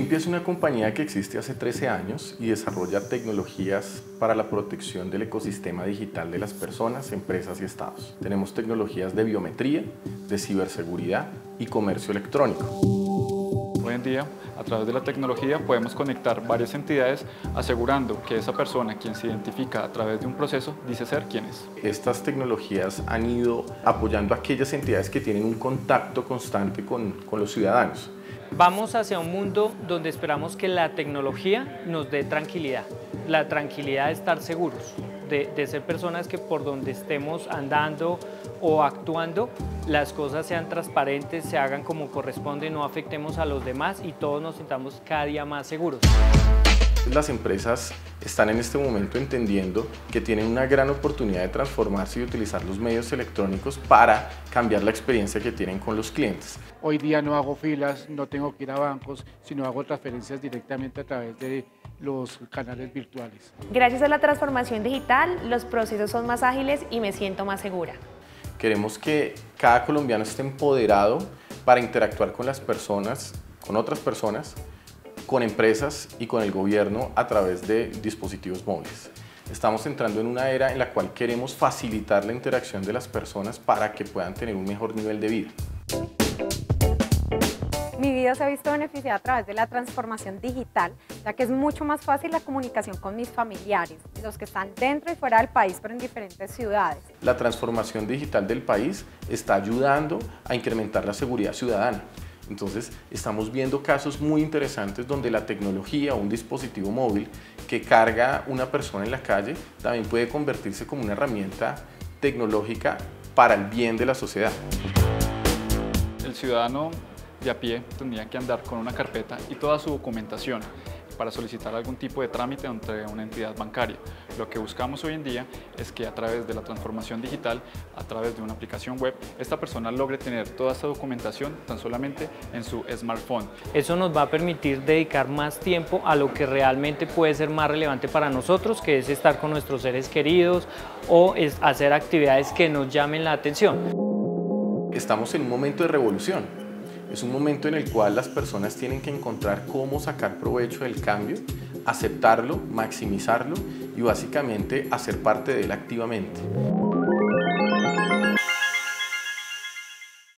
Olimpia es una compañía que existe hace 13 años y desarrolla tecnologías para la protección del ecosistema digital de las personas, empresas y estados. Tenemos tecnologías de biometría, de ciberseguridad y comercio electrónico. Hoy en día, a través de la tecnología, podemos conectar varias entidades asegurando que esa persona, quien se identifica a través de un proceso, dice ser quien es. Estas tecnologías han ido apoyando a aquellas entidades que tienen un contacto constante con los ciudadanos. Vamos hacia un mundo donde esperamos que la tecnología nos dé tranquilidad, la tranquilidad de estar seguros, de ser personas que por donde estemos andando o actuando, las cosas sean transparentes, se hagan como corresponde, no afectemos a los demás y todos nos sintamos cada día más seguros. Las empresas están en este momento entendiendo que tienen una gran oportunidad de transformarse y utilizar los medios electrónicos para cambiar la experiencia que tienen con los clientes. Hoy día no hago filas, no tengo que ir a bancos, sino hago transferencias directamente a través de los canales virtuales. Gracias a la transformación digital, los procesos son más ágiles y me siento más segura. Queremos que cada colombiano esté empoderado para interactuar con las personas, con otras personas, con empresas y con el gobierno a través de dispositivos móviles. Estamos entrando en una era en la cual queremos facilitar la interacción de las personas para que puedan tener un mejor nivel de vida. Mi vida se ha visto beneficiada a través de la transformación digital, ya que es mucho más fácil la comunicación con mis familiares, los que están dentro y fuera del país, pero en diferentes ciudades. La transformación digital del país está ayudando a incrementar la seguridad ciudadana. Entonces, estamos viendo casos muy interesantes donde la tecnología o un dispositivo móvil que carga una persona en la calle también puede convertirse como una herramienta tecnológica para el bien de la sociedad. El ciudadano de a pie tendría que andar con una carpeta y toda su documentación para solicitar algún tipo de trámite entre una entidad bancaria. Lo que buscamos hoy en día es que a través de la transformación digital, a través de una aplicación web, esta persona logre tener toda esta documentación tan solamente en su smartphone. Eso nos va a permitir dedicar más tiempo a lo que realmente puede ser más relevante para nosotros, que es estar con nuestros seres queridos o es hacer actividades que nos llamen la atención. Estamos en un momento de revolución. Es un momento en el cual las personas tienen que encontrar cómo sacar provecho del cambio, aceptarlo, maximizarlo y básicamente hacer parte de él activamente.